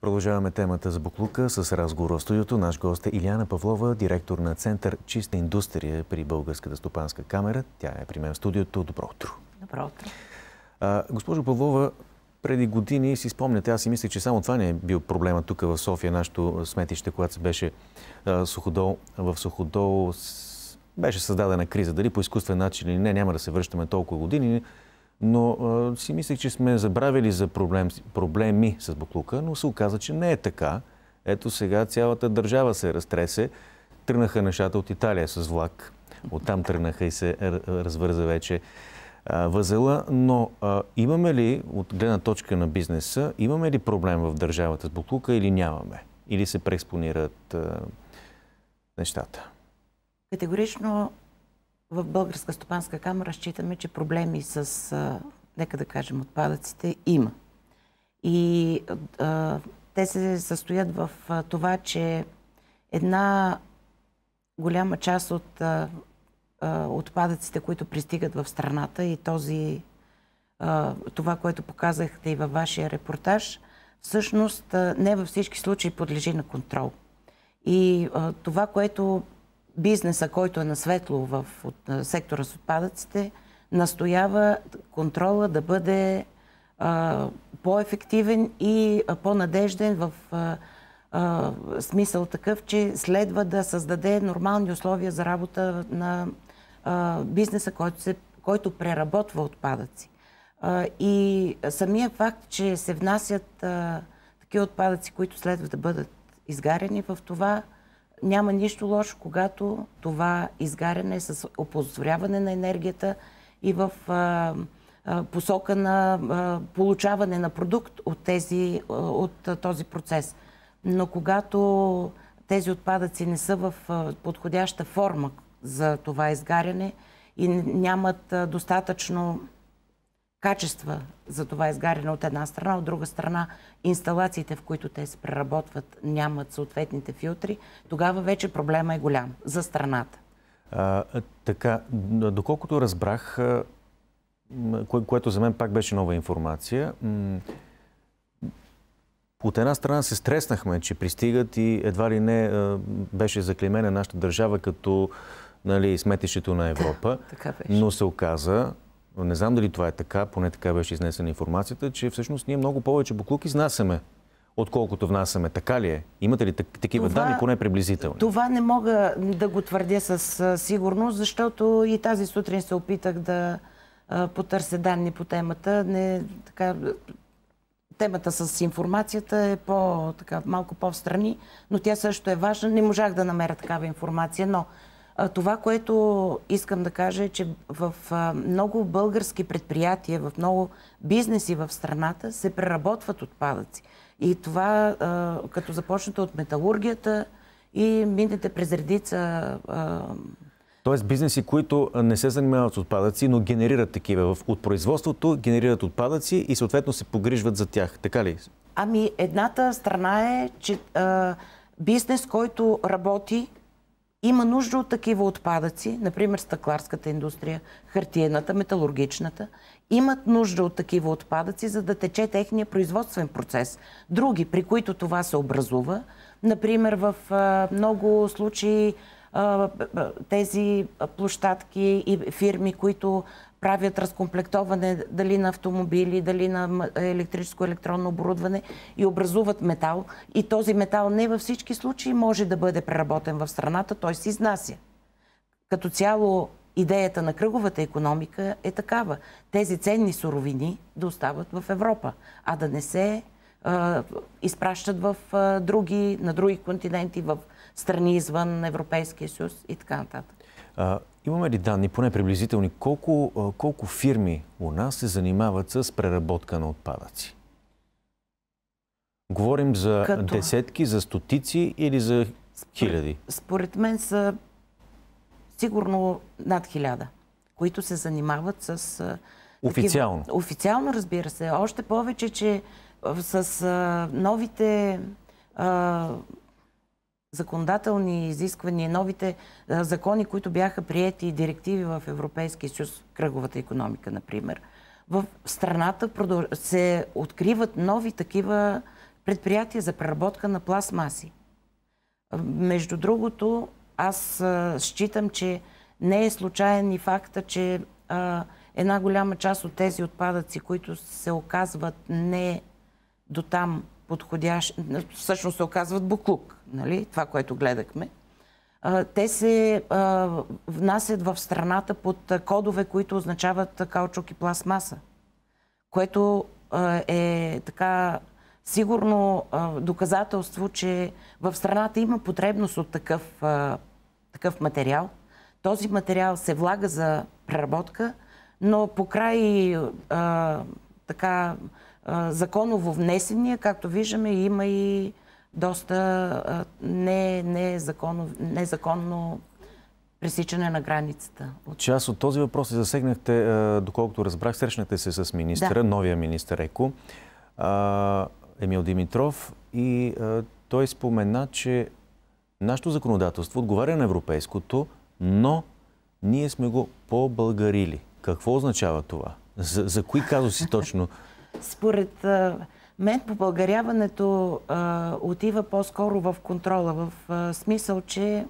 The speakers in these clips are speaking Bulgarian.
Продължаваме темата за боклука с разговор в студиото. Наш гост е Илияна Павлова, директор на Център Чиста индустрия при Българската стопанска камера. Тя е при мен в студиото. Добро утро. Добро утро. Госпожо Павлова, преди години си спомняте, аз си мислех, че само това не е бил проблема тук в София, нашето сметище, когато се беше в Суходол беше създадена криза. Дали по изкуствен начин или не, няма да се връщаме толкова години, но си мислех, че сме забравили за проблеми с боклука, но се оказа, че не е така. Ето сега цялата държава се разтресе. Тръгнаха нещата от Италия с влак. Оттам тръгнаха и се развърза вече възела. Но имаме ли, от гледна точка на бизнеса, имаме ли проблем в държавата с боклука или нямаме? Или се преекспонират нещата? Категорично в Българска стопанска камера считаме, че проблеми с, нека да кажем, отпадъците има. И те се състоят в това, че една голяма част от отпадъците, които пристигат в страната и това, което показахте и във вашия репортаж, всъщност не във всички случаи подлежи на контрол. И това, което бизнеса, който е на светло в сектора с отпадъците, настоява контрола да бъде по-ефективен и по-надежден в смисъл такъв, че следва да създаде нормални условия за работа на бизнеса, който преработва отпадъци. И самия факт, че се внасят такива отпадъци, които следва да бъдат изгарени, в това няма нищо лошо, когато това изгаряне е с оползотворяване на енергията и в посока на получаване на продукт от този процес. Но когато тези отпадъци не са в подходяща форма за това изгаряне и нямат достатъчно качества за това изгаряне от една страна, от друга страна инсталациите, в които те се преработват, нямат съответните филтри, тогава вече проблема е голям за страната. Така, доколкото разбрах, което за мен пак беше нова информация, от една страна се стреснахме, че пристигат и едва ли не беше заклеймена нашата държава като сметището на Европа, но се оказа, не знам дали това е така, поне така беше изнесена информацията, че всъщност ние много повече боклук изнасяме, отколкото внасяме. Така ли е? Имате ли такива данни, поне приблизителни? Това не мога да го твърдя със сигурност, защото и тази сутрин се опитах да потърся данни по темата. Темата с информацията е малко по-встрани, но тя също е важна. Не можах да намеря такава информация, но това, което искам да кажа е, че в много български предприятия, в много бизнеси в страната се преработват отпадъци. И това, като започнете от металургията и минете през редица... Тоест бизнеси, които не се занимават с отпадъци, но генерират такива. От производството генерират отпадъци и съответно се погрижват за тях. Така ли? Ами, едната страна е, че бизнес, който работи, има нужда от такива отпадъци, например стъкларската индустрия, хартиената, металургичната, имат нужда от такива отпадъци, за да тече техния производствен процес. Други, при които това се образува, например в много случаи тези площадки и фирми, които правят разкомплектоване дали на автомобили, дали на електрическо електронно оборудване и образуват метал. И този метал не във всички случаи може да бъде преработен в страната, той се изнася. Като цяло идеята на кръговата икономика е такава. Тези ценни суровини да остават в Европа, а да не се изпращат на други континенти, в страни извън Европейския съюз и така нататък. Имаме ли данни, поне приблизителни, колко фирми у нас се занимават с преработка на отпадъци? Говорим за десетки, за стотици или за хиляди? Според мен са сигурно над 1000, които се занимават с... Официално? Официално, разбира се. Още повече, че с новите законодателни изисквания, новите закони, които бяха приети и директиви в Европейския съюз, кръговата икономика, например, в страната се откриват нови такива предприятие за преработка на пластмаси. Между другото, аз считам, че не е случайен и факта, че една голяма част от тези отпадъци, които се оказват не до там подходящи, всъщност се оказват буклук, нали? Това, което гледахме, те се внасят в страната под кодове, които означават каучук и пластмаса, което е така сигурно доказателство, че в страната има потребност от такъв материал. Този материал се влага за преработка, но покрай законово внесения, както виждаме, има и доста незаконно пресичане на границата. Част от този въпрос се засегнахте, доколкото разбрах, срещнахте се с министъра, новия министър ЕКО, Емил Димитров, и той спомена, че нашето законодателство отговаря на европейското, но ние сме го по-българили. Какво означава това? За кои казуси точно? Според мен побългаряването отива по-скоро в контрола, в смисъл, че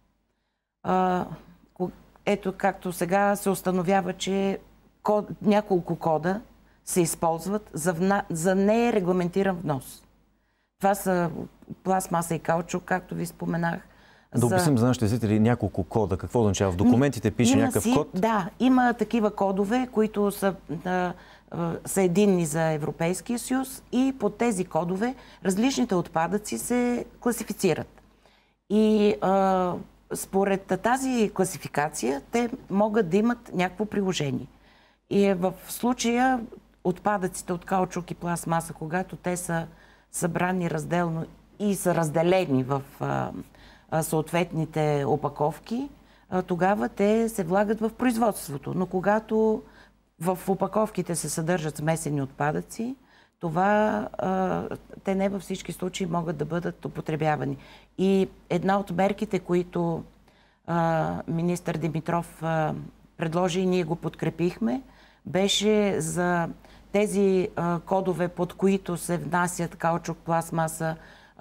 ето както сега се установява, че няколко кода се използват за нерегламентиран внос. Това са пластмаса и каучук, както ви споменах. Да обясним за нашите зрители няколко кода. Какво означава? В документите пише някакъв код? Да, има такива кодове, които са единни за Европейския съюз, и под тези кодове различните отпадъци се класифицират. И според тази класификация те могат да имат някакво приложение. И в случая отпадъците от каучук и пластмаса, когато те са събрани разделно и са разделени в съответните опаковки, тогава те се влагат в производството. Но когато в опаковките се съдържат смесени отпадъци, това те не във всички случаи могат да бъдат употребявани. И една от мерките, които министър Димитров предложи и ние го подкрепихме, беше за тези кодове, под които се внасят каучук, пластмаса,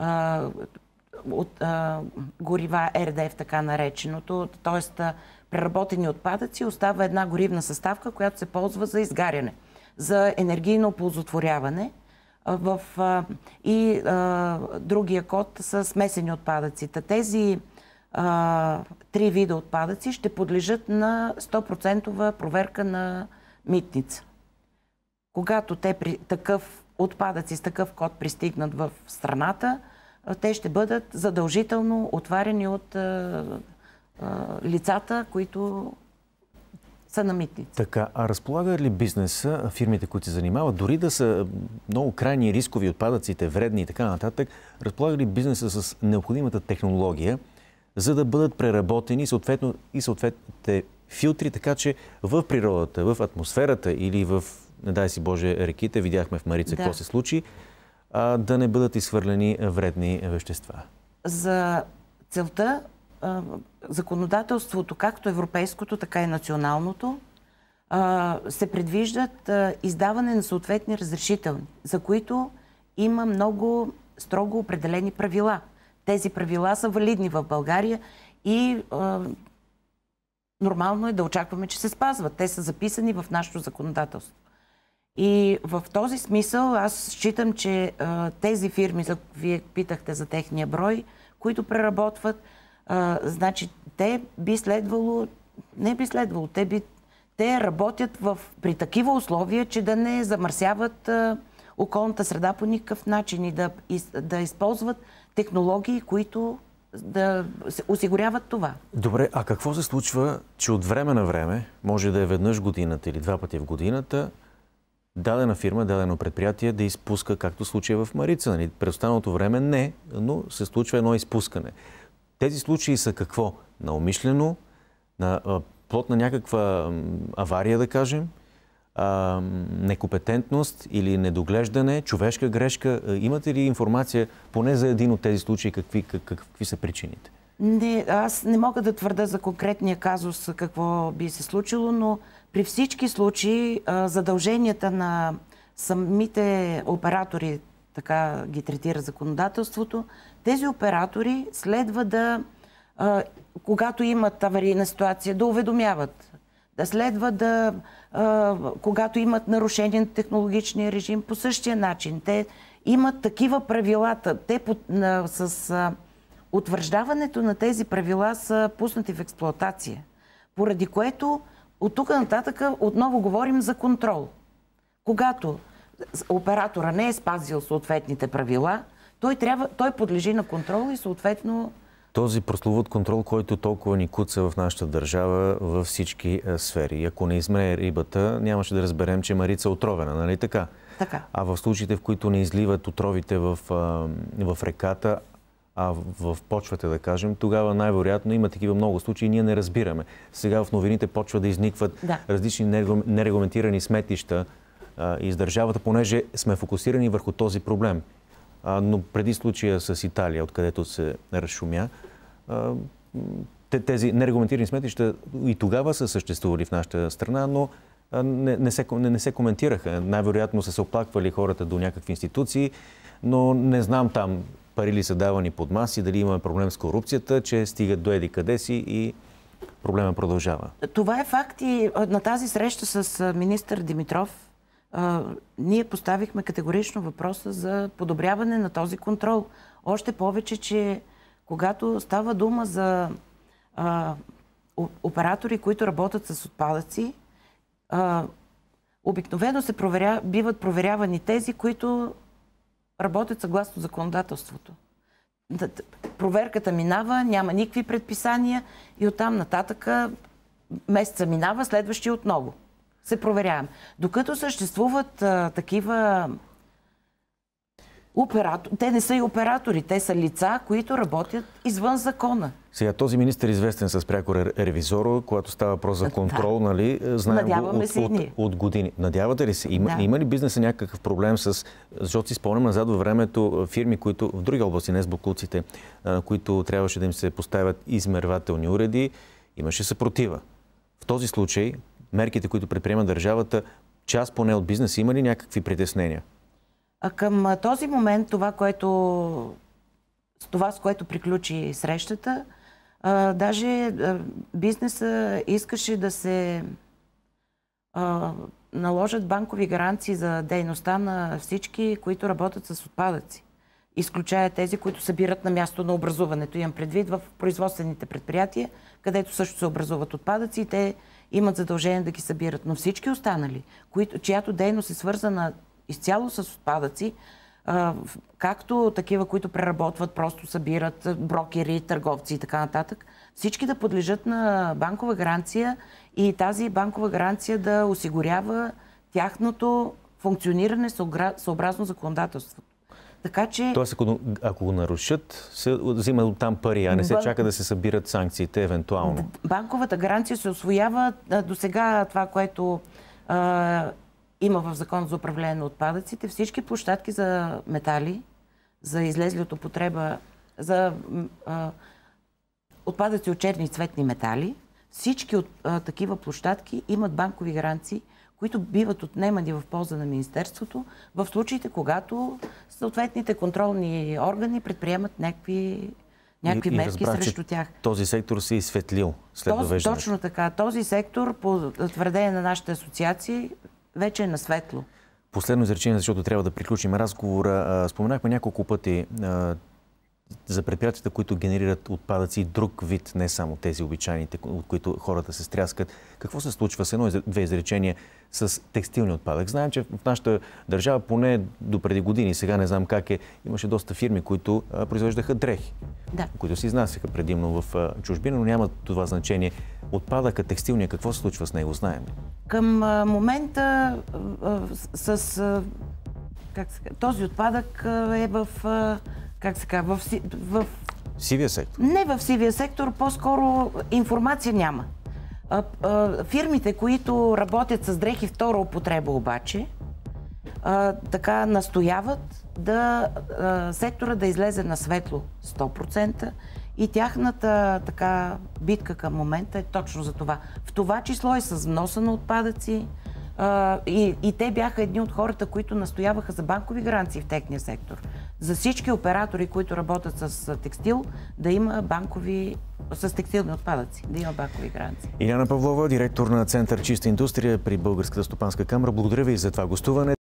от горива РДФ, така нареченото, т.е. преработени отпадъци, остава една горивна съставка, която се ползва за изгаряне, за енергийно оползотворяване. Другия код са смесени отпадъци. Тези три вида отпадъци ще подлежат на 100% проверка на митница. Когато отпадъци с такъв код пристигнат в страната, те ще бъдат задължително отварени от лицата, които са на митници. Така, а разполага ли бизнеса, фирмите, които се занимават, дори да са много крайни рискови отпадъците, вредни и така нататък, разполага ли бизнеса с необходимата технология, за да бъдат преработени и съответните филтри, така че в природата, в атмосферата или в, не дай си Боже, реките, видяхме в Марица какво се случи, да не бъдат изхвърлени вредни вещества? За целта законодателството, както европейското, така и националното, се предвиждат издаване на съответни разрешителни, за които има много строго определени правила. Тези правила са валидни в България и нормално е да очакваме, че се спазват. Те са записани в нашето законодателство. И в този смисъл аз считам, че тези фирми, вие питахте за техния брой, които преработват, значи те би следвало, те работят при такива условия, че да не замърсяват околната среда по никакъв начин и да използват технологии, които да осигуряват това. Добре, а какво се случва, че от време на време, може да е веднъж годината или два пъти в годината, дадена фирма, дадено предприятие да изпуска, както случая в Марица? Нали? През останалото време не, но се случва едно изпускане. Тези случаи са какво? Наумишлено, на плод на някаква авария, да кажем, некомпетентност или недоглеждане, човешка грешка. Имате ли информация поне за един от тези случаи, какви са причините? Не, аз не мога да твърда за конкретния казус какво би се случило, но при всички случаи задълженията на самите оператори, така ги третира законодателството, тези оператори следва да, когато имат аварийна ситуация, да уведомяват. Да следва да, когато имат нарушение на технологичния режим, по същия начин. Те имат такива правила. Те с утвърждаването на тези правила са пуснати в експлоатация. Поради което от тук нататък отново говорим за контрол. Когато оператора не е спазил съответните правила, той подлежи на контрол и съответно... Този прословут контрол, който толкова ни куца в нашата държава във всички сфери. И ако не измре рибата, нямаше да разберем, че Марица е отровена, нали така? Така. А в случаите, в които не изливат отровите в реката, а в почвата, да кажем, тогава най-вероятно има такива много случаи и ние не разбираме. Сега в новините почва да изникват различни нерегламентирани сметища из държавата, понеже сме фокусирани върху този проблем. Но преди случая с Италия, откъдето се разшумя, тези нерегламентирани сметища и тогава са съществували в нашата страна, но не се коментираха. Най-вероятно са се оплаквали хората до някакви институции, но не знам там пари ли са давани под маси, дали имаме проблем с корупцията, че стигат до еди къде си и проблема продължава. Това е факт и на тази среща с министър Димитров ние поставихме категорично въпроса за подобряване на този контрол. Още повече, че когато става дума за оператори, които работят с отпадъци, обикновено биват проверявани тези, които работят съгласно законодателството. Проверката минава, няма никакви предписания и оттам нататък месеца минава, следващия отново се проверявам. Докато съществуват такива оператори, те не са и оператори, те са лица, които работят извън закона. Сега този министър е известен с пряко ревизор, когато става въпрос за контрол, нали? Знаем го от години. Надявате ли се? Има ли бизнеса някакъв проблем с... Защото си спомням назад във времето фирми, които в други области, не с боклуците, които трябваше да им се поставят измервателни уреди, имаше съпротива. В този случай мерките, които предприема държавата, част поне от бизнеса, има ли някакви притеснения? Към този момент това, с което приключи срещата, даже бизнеса искаше да се наложат банкови гаранции за дейността на всички, които работят с отпадъци. Изключая тези, които събират на място на образуването. Имам предвид в производствените предприятия, където също се образуват отпадъци и те имат задължение да ги събират. Но всички останали, чиято дейност е свързана изцяло с отпадъци, както такива, които преработват, просто събират, брокери, търговци и така нататък, всички да подлежат на банкова гаранция и тази банкова гаранция да осигурява тяхното функциониране съобразно законодателството. Така че... Тоест, ако го нарушат, се взима от там пари, а не се чака да се събират санкциите евентуално. Банковата гаранция се усвоява до сега това, което има в Закон за управление на отпадъците. Всички площадки за метали, за излезли от употреба, за отпадъци от черни и цветни метали, всички от такива площадки имат банкови гаранции, които биват отнемани в полза на Министерството в случаите, когато съответните контролни органи предприемат някакви мерки срещу тях. Този сектор се е изсветлил след довеждането. Точно така. Този сектор, по твърдение на нашите асоциации, вече е на светло. Последно изречение, защото трябва да приключим разговора. Споменахме няколко пъти за предприятията, които генерират отпадъци и друг вид, не само тези обичайните, от които хората се стряскат. Какво се случва с едно-две изречения с текстилни отпадък? Знаем, че в нашата държава поне до преди години, сега не знам как е, имаше доста фирми, които произвеждаха дрехи, които се изнасяха предимно в чужбина, но няма това значение. Отпадъка, текстилния, какво се случва с него, знаем? Към момента този отпадък е в сивия сектор? Не в сивия сектор, по-скоро информация няма. Фирмите, които работят с дрехи втора употреба обаче, така настояват сектора да излезе на светло 100% и тяхната битка към момента е точно за това. В това число и с вноса на отпадъци, И те бяха едни от хората, които настояваха за банкови гаранции в техния сектор. За всички оператори, които работят с текстил, да има с текстилни отпадъци, да има банкови гаранции. Иляна Павлова, директор на Център Чиста индустрия при Българската стопанска камара. Благодаря ви за това гостуване.